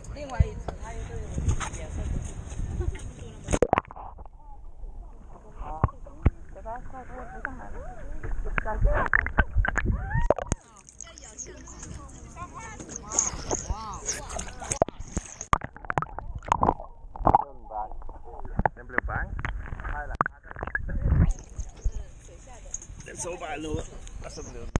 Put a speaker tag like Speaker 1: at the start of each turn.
Speaker 1: 另外一次它又对颜色不同。好，嘴巴快不上来了，小心。
Speaker 2: Em liều bán hay là lên số 3 luôn á.